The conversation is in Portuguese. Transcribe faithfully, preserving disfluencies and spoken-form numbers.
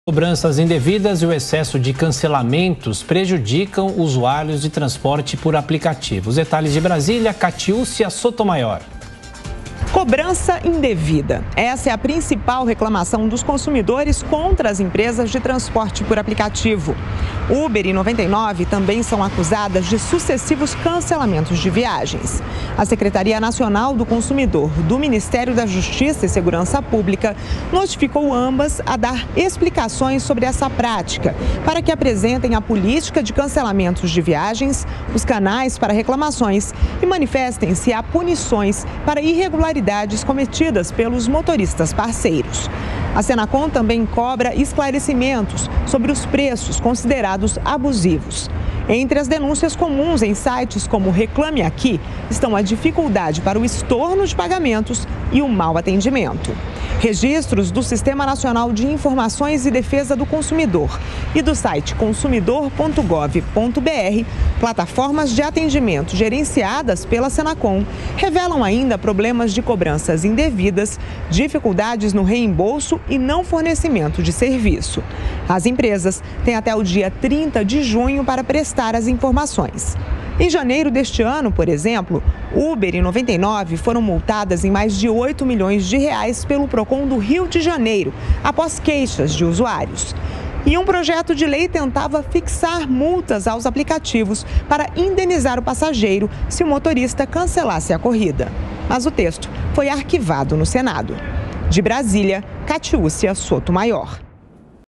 Cobranças indevidas e o excesso de cancelamentos prejudicam usuários de transporte por aplicativo. Os detalhes de Brasília, Catiúcia Sotomayor. Cobrança indevida. Essa é a principal reclamação dos consumidores contra as empresas de transporte por aplicativo. Uber e noventa e nove também são acusadas de sucessivos cancelamentos de viagens. A Secretaria Nacional do Consumidor do Ministério da Justiça e Segurança Pública notificou ambas a dar explicações sobre essa prática, para que apresentem a política de cancelamentos de viagens, os canais para reclamações e manifestem se há punições para irregularidades cometidas pelos motoristas parceiros. A Senacom também cobra esclarecimentos sobre os preços considerados abusivos. Entre as denúncias comuns em sites como Reclame Aqui estão a dificuldade para o estorno de pagamentos e o mau atendimento. Registros do Sistema Nacional de Informações e Defesa do Consumidor e do site consumidor ponto gov ponto br, plataformas de atendimento gerenciadas pela Senacom, revelam ainda problemas de cobranças indevidas, dificuldades no reembolso e não fornecimento de serviço. As empresas têm até o dia trinta de junho para prestar as informações. Em janeiro deste ano, por exemplo, Uber e noventa e nove foram multadas em mais de oito milhões de reais pelo Procon do Rio de Janeiro, após queixas de usuários. E um projeto de lei tentava fixar multas aos aplicativos para indenizar o passageiro se o motorista cancelasse a corrida. Mas o texto foi arquivado no Senado. De Brasília, Catiúcia Sotomayor.